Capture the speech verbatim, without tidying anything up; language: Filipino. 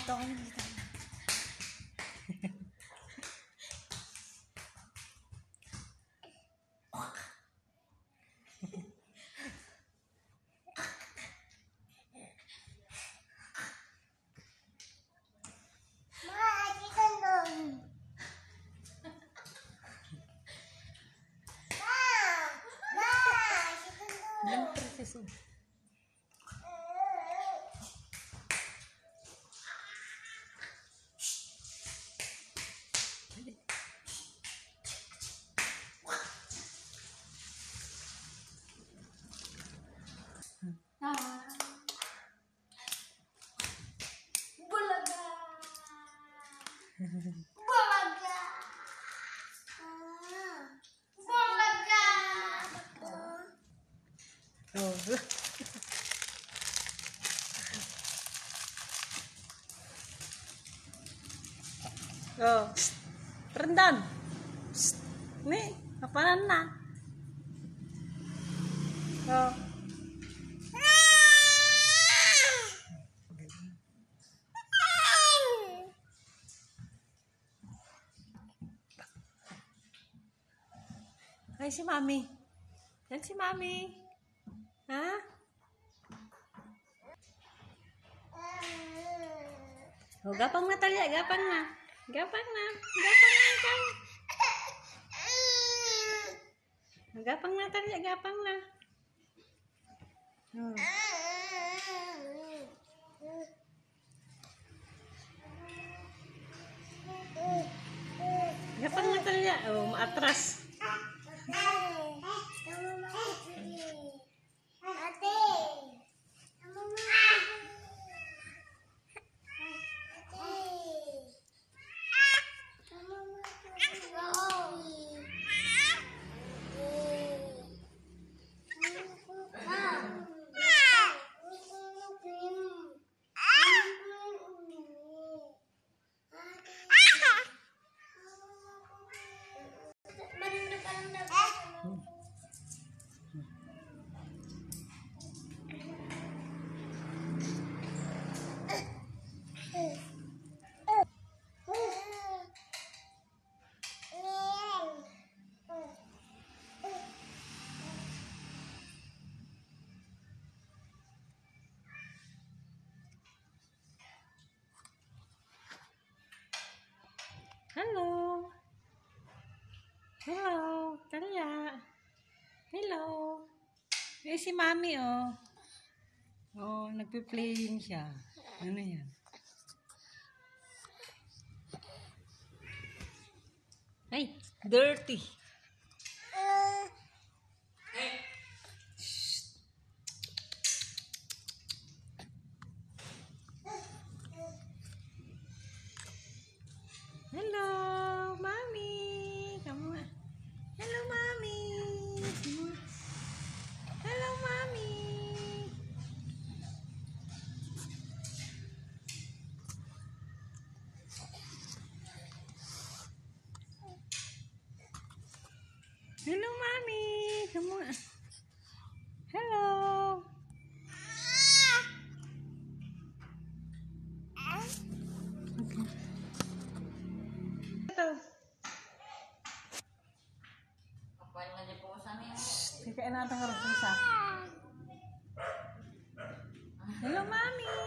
dito, kayo dito. Yan proseso. Ah. Bulaga. Bulaga. Bulaga. Oh. Oh. Rendan. Nih, apaan na? Oh. Ay, si Mami. Yan si Mami. Ha? Oh, gapang na Talia. Gapang na. Gapang na. Gapang na ikaw. Gapang na Talia. Gapang na. Oh. Gapang na Talia. Oh, maatras. Hello. Hello, Talia. Hello. Eh, si Mami, oh. Oh, nagpe-playing siya. Ano yan? Ay, dirty. Hello, Mami. Kamu. Hello, Mami. Hello, Mami. Hello, Mami. Kamu. Hello. Okay. Kaya natin harus bisa. Hello, Mami.